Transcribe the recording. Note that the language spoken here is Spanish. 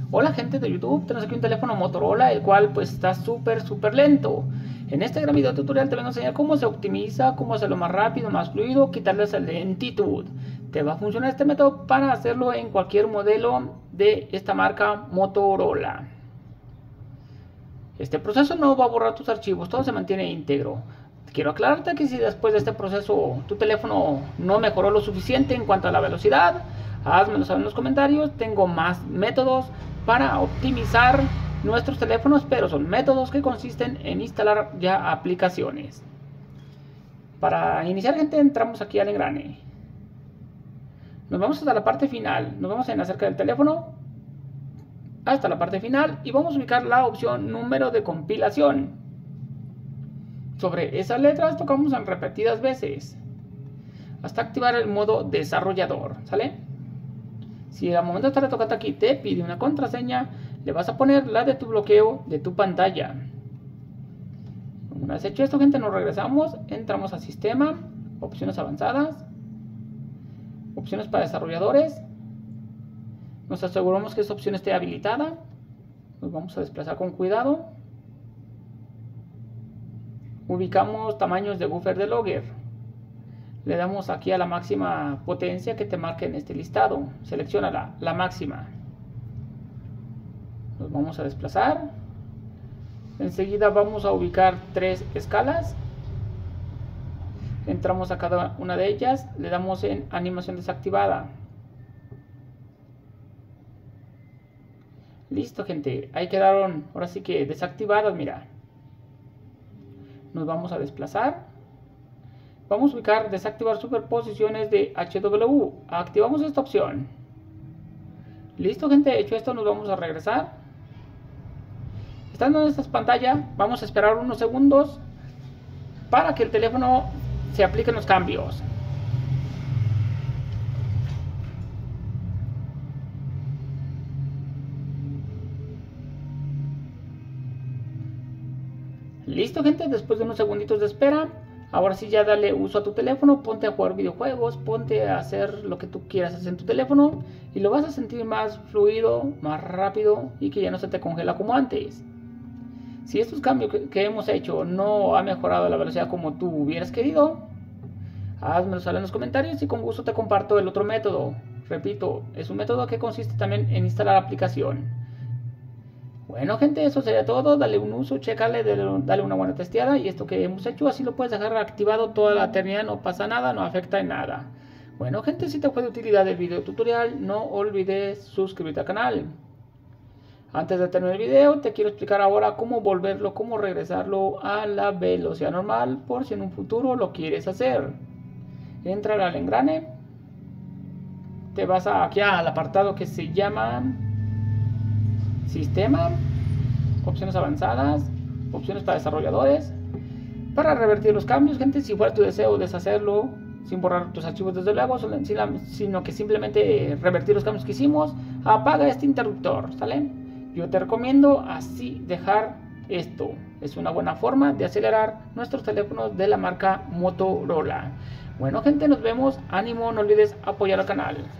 Hola gente de YouTube, tenemos aquí un teléfono Motorola, el cual pues está súper lento. En este gran video tutorial te vengo a enseñar cómo se optimiza, cómo hacerlo más rápido, más fluido, quitarle esa lentitud. Te va a funcionar este método para hacerlo en cualquier modelo de esta marca Motorola. Este proceso no va a borrar tus archivos, todo se mantiene íntegro. Quiero aclararte que si después de este proceso tu teléfono no mejoró lo suficiente en cuanto a la velocidad, házmelo saber en los comentarios. Tengo más métodos para optimizar nuestros teléfonos, pero son métodos que consisten en instalar ya aplicaciones. Para iniciar, gente, entramos aquí al engrane. Nos vamos hasta la parte final, nos vamos en acerca del teléfono hasta la parte final y vamos a ubicar la opción número de compilación. Sobre esas letras tocamos en repetidas veces hasta activar el modo desarrollador, ¿sale? Si al momento de estar tocando aquí te pide una contraseña, le vas a poner la de tu bloqueo de tu pantalla. Una vez hecho esto, gente, nos regresamos, entramos a sistema, opciones avanzadas, opciones para desarrolladores. Nos aseguramos que esta opción esté habilitada. Nos vamos a desplazar con cuidado. Ubicamos tamaños de buffer de Logger. Le damos aquí a la máxima potencia que te marque en este listado. Selecciona la máxima. Nos vamos a desplazar. Enseguida vamos a ubicar 3 escalas. Entramos a cada una de ellas. Le damos en animación desactivada. Listo, gente. Ahí quedaron ahora sí que desactivadas, mira. Nos vamos a desplazar. Vamos a ubicar desactivar superposiciones de HW. Activamos esta opción. Listo, gente. Hecho esto, nos vamos a regresar. Estando en esta pantalla, vamos a esperar unos segundos para que el teléfono se apliquen los cambios. Listo, gente, después de unos segunditos de espera, ahora sí ya dale uso a tu teléfono, ponte a jugar videojuegos, ponte a hacer lo que tú quieras hacer en tu teléfono y lo vas a sentir más fluido, más rápido y que ya no se te congela como antes. Si estos cambios que hemos hecho no ha mejorado la velocidad como tú hubieras querido, házmelo saber en los comentarios y con gusto te comparto el otro método. Repito, es un método que consiste también en instalar la aplicación. Bueno, gente, eso sería todo. Dale un uso, chécale, dale una buena testeada. Y esto que hemos hecho, así lo puedes dejar activado toda la eternidad. No pasa nada, no afecta en nada. Bueno, gente, si te fue de utilidad el video tutorial, no olvides suscribirte al canal. Antes de terminar el video, te quiero explicar ahora cómo volverlo, cómo regresarlo a la velocidad normal, por si en un futuro lo quieres hacer. Entra al engrane. Te vas aquí al apartado que se llama Sistema, opciones avanzadas, opciones para desarrolladores. Para revertir los cambios, gente, si fuera tu deseo deshacerlo sin borrar tus archivos desde luego, sino que simplemente revertir los cambios que hicimos, apaga este interruptor, ¿sale? Yo te recomiendo así dejar esto. Es una buena forma de acelerar nuestros teléfonos de la marca Motorola. Bueno, gente, nos vemos. Ánimo, no olvides apoyar al canal.